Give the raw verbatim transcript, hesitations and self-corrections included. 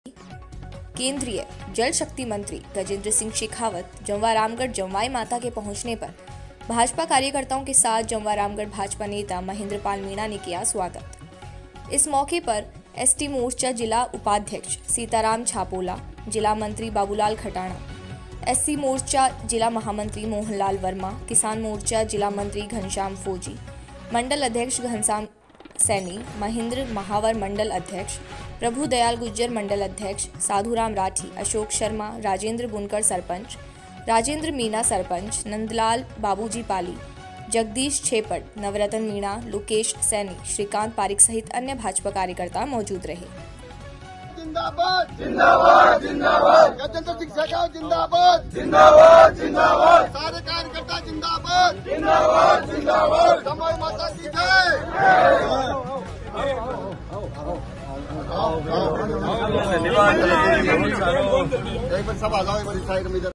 केंद्रीय जल शक्ति मंत्री गजेंद्र सिंह शेखावत जमवारामगढ़ जमवाई माता के पहुंचने पर भाजपा कार्यकर्ताओं के साथ जमवारामगढ़ भाजपा नेता महेंद्र पाल मीणा ने किया स्वागत। इस मौके पर एसटी मोर्चा जिला उपाध्यक्ष सीताराम छापोला, जिला मंत्री बाबूलाल खटाणा, एससी मोर्चा जिला महामंत्री मोहनलाल वर्मा, किसान मोर्चा जिला मंत्री घनश्याम फौजी, मंडल अध्यक्ष घनश्याम सैनी, महेंद्र महावर मंडल अध्यक्ष, प्रभु दयाल गुज्जर मंडल अध्यक्ष, साधुराम राठी, अशोक शर्मा, राजेंद्र बुनकर सरपंच, राजेंद्र मीणा सरपंच, नंदलाल बाबूजी पाली, जगदीश छेपट, नवरत्न मीणा, लोकेश सैनी, श्रीकांत पारिक सहित अन्य भाजपा कार्यकर्ता मौजूद रहे। जिंदाबाद जिंदाबाद जिंदाबाद गजेंद्र सिंह शेखावत जिंदाबाद जिंदाबाद जिंदाबाद सारे कार्यकर्ता जिंदाबाद जिंदाबाद जिंदाबाद जमवाई माता की जय। एक बार सब आ जाओ, एक बार साइड में।